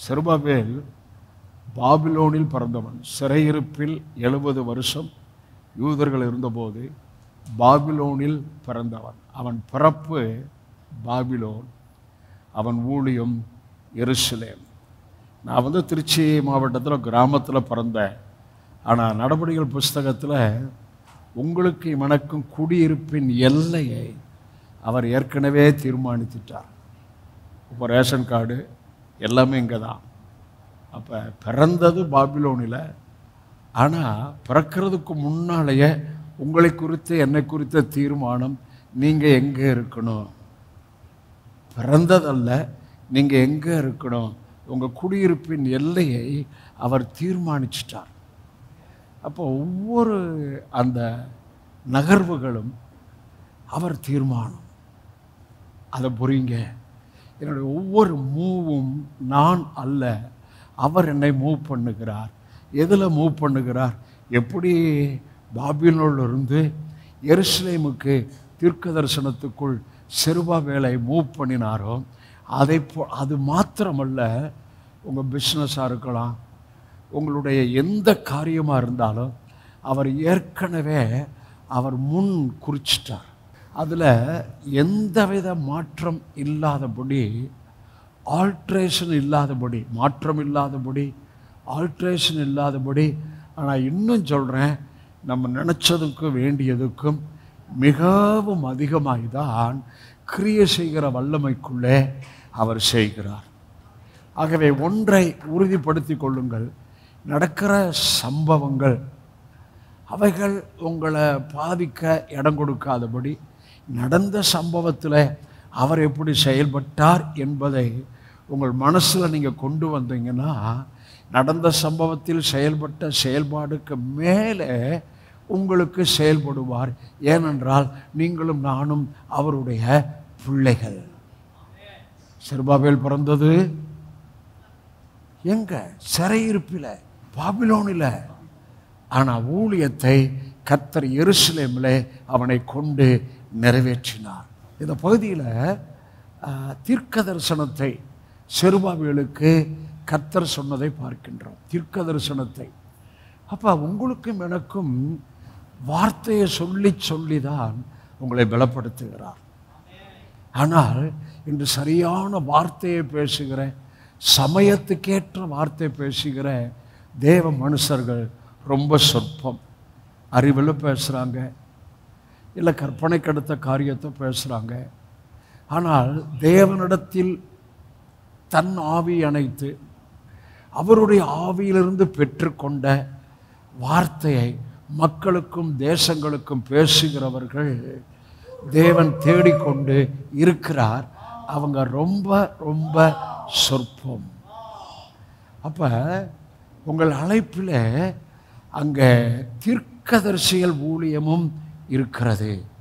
செருபாபேல் பாபிலோனில் பிறந்தவன். சிறையிருப்பில் 70 வருஷம் யூதர்கள் இருந்தபோது பாபிலோனில் பிறந்தவன். அவன் பிறப்பு பாபிலோன், அவன் ஊழியம் எருசலேம். நான் திருச்சி மாவட்டத்தில் கிராமத்தில் பிறந்தேன். ஆனால் நடபடிகள் புஸ்தகத்தில் உங்களுக்கு எனக்கும் குடியிருப்பின் எல்லையை அவர் ஏற்கனவே தீர்மானித்துட்டார். இப்போ ரேஷன் கார்டு எல்லாமே இங்கே தான். அப்போ பிறந்தது பாபிலோனில். ஆனால் பிறக்கிறதுக்கு முன்னாலேயே உங்களை குறித்து என்னை குறித்த தீர்மானம் நீங்கள் எங்கே இருக்கணும், பிறந்ததல்ல, நீங்கள் எங்கே இருக்கணும், உங்கள் குடியிருப்பின் எல்லையை அவர் தீர்மானிச்சிட்டார். அப்போ ஒவ்வொரு அந்த நகர்வுகளும் அவர் தீர்மானம். அதை புரியுங்க. என்னுடைய ஒவ்வொரு மூவும் நான் அல்ல, அவர் என்னை மூவ் பண்ணுகிறார். எதில் மூவ் பண்ணுகிறார்? எப்படி பாபிலோனிலிருந்து எருசலேமுக்கு தீர்க்க தரிசனத்துக்குள் செருபாபேலை மூவ் பண்ணினாரோ அது மாத்திரமல்ல, உங்கள் பிஸ்னஸாக இருக்கலாம், உங்களுடைய எந்த காரியமாக இருந்தாலும் அவர் ஏற்கனவே அவர் முன் குறிச்சிட்டார். அதில் எந்தவித மாற்றம் இல்லாதபடி, ஆல்ட்ரேஷன் இல்லாதபடி, மாற்றம் இல்லாதபடி, ஆல்ட்ரேஷன் இல்லாதபடி. ஆனால் இன்னும் சொல்கிறேன், நம்ம நினச்சதுக்கும் வேண்டியதுக்கும் மிகவும் அதிகமாக தான் கிரியை செய்கிற வல்லமைக்குள்ளே அவர் செய்கிறார். ஆகவே ஒன்றை உறுதிப்படுத்தி கொள்ளுங்கள், நடக்கிற சம்பவங்கள் அவைகள் உங்களை பாதிக்க இடம் கொடுக்காதபடி, நடந்த சம்பவத்தில் அவர் எப்படி செயல்பட்டார் என்பதை உங்கள் மனசில் நீங்கள் கொண்டு வந்தீங்கன்னா, நடந்த சம்பவத்தில் செயல்பட்ட செயல்பாடுக்கு மேலே உங்களுக்கு செயல்படுவார். ஏனென்றால் நீங்களும் நானும் அவருடைய பிள்ளைகள். செருபாபேல் பிறந்தது எங்க? சிறையிருப்பில், பாபிலோனில். ஆனால் ஊழியத்தை கர்த்தர் எருசலேமில் அவனை கொண்டு நிறைவேற்றினார். இந்த பகுதியில் தீர்க்க தரிசனத்தை செருபாபேலுக்கு கர்த்தர் சொன்னதை பார்க்கின்றோம். தீர்க்க தரிசனத்தை. அப்போ உங்களுக்கும் எனக்கும் வார்த்தையை சொல்லி தான் உங்களை பலப்படுத்துகிறார். ஆனால் இன்று சரியான வார்த்தையை பேசுகிற, சமயத்துக்கேற்ற வார்த்தை பேசுகிற தேவ மனுஷர்கள் ரொம்ப சொற்பம். அறிவில் பேசுகிறாங்க, இல்லை கற்பனைக்கு அடுத்த காரியத்தை பேசுகிறாங்க. ஆனால் தேவனிடத்தில் தன் ஆவி அணைத்து அவருடைய ஆவியிலிருந்து பெற்றுக்கொண்ட வார்த்தையை மக்களுக்கும் தேசங்களுக்கும் பேசுகிறவர்கள் தேவன் தேடிக்கொண்டு இருக்கிறார். அவங்க ரொம்ப ரொம்ப சொற்பம். அப்போ உங்கள் அழைப்பில் அங்கே தீர்க்கதரிசிகள் ஊழியமும் இருக்கிறது.